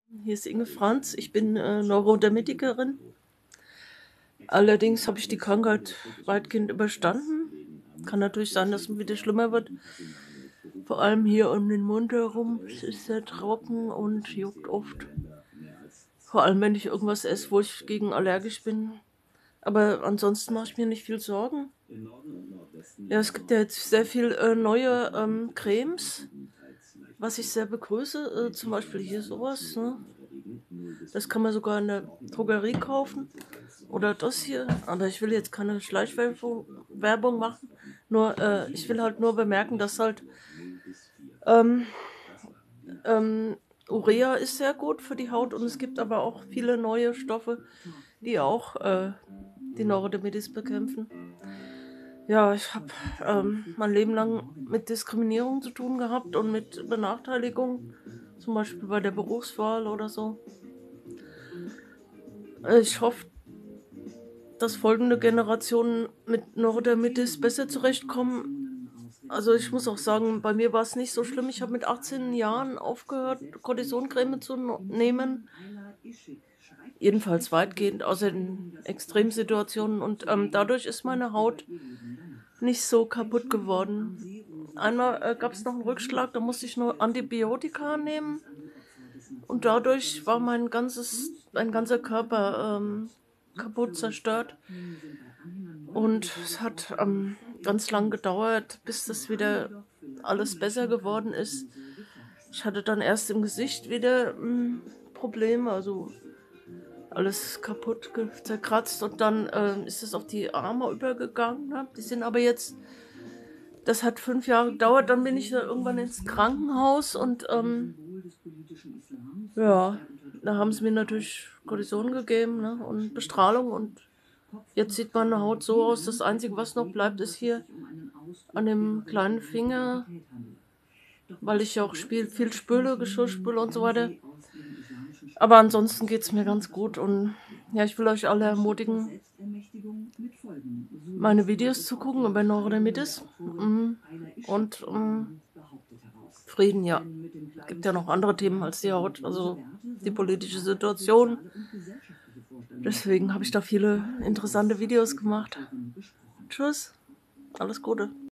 Hier ist Inge Franz. Ich bin Neurodermitikerin. Allerdings habe ich die Krankheit weitgehend überstanden. Kann natürlich sein, dass es wieder schlimmer wird. Vor allem hier um den Mund herum. Es ist sehr trocken und juckt oft. Vor allem, wenn ich irgendwas esse, wo ich gegen allergisch bin. Aber ansonsten mache ich mir nicht viel Sorgen. Ja, es gibt ja jetzt sehr viel neue Cremes, was ich sehr begrüße. Zum Beispiel hier sowas, ne? Das kann man sogar in der Drogerie kaufen. Oder das hier. Aber ich will jetzt keine Schleichwerbung machen. Nur, ich will halt nur bemerken, dass halt ähm, Urea ist sehr gut für die Haut und es gibt aber auch viele neue Stoffe, die auch die Neurodermitis bekämpfen. Ja, ich habe mein Leben lang mit Diskriminierung zu tun gehabt und mit Benachteiligung, zum Beispiel bei der Berufswahl oder so. Ich hoffe, dass folgende Generationen mit Neurodermitis besser zurechtkommen. Also ich muss auch sagen, bei mir war es nicht so schlimm. Ich habe mit 18 Jahren aufgehört, Cortisoncreme zu nehmen. Jedenfalls weitgehend, außer in Extremsituationen. Und dadurch ist meine Haut nicht so kaputt geworden. Einmal gab es noch einen Rückschlag, da musste ich nur Antibiotika nehmen. Und dadurch war mein ganzer Körper kaputt, zerstört. Und es hat ganz lang gedauert, bis das wieder alles besser geworden ist. Ich hatte dann erst im Gesicht wieder Probleme, also alles kaputt, zerkratzt. Und dann ist es auf die Arme übergegangen. Ne? Die sind aber jetzt, das hat 5 Jahre gedauert, dann bin ich da irgendwann ins Krankenhaus und ja, da haben sie mir natürlich Cortison gegeben, ne, und Bestrahlung und jetzt sieht meine Haut so aus. Das Einzige, was noch bleibt, ist hier an dem kleinen Finger, weil ich ja auch viel spüle, Geschirr spüle und so weiter. Aber ansonsten geht es mir ganz gut und ja, ich will euch alle ermutigen, meine Videos zu gucken über Neurodermitis und Frieden, ja. Es gibt ja noch andere Themen als die Haut, also die politische Situation. Deswegen habe ich da viele interessante Videos gemacht. Tschüss, alles Gute.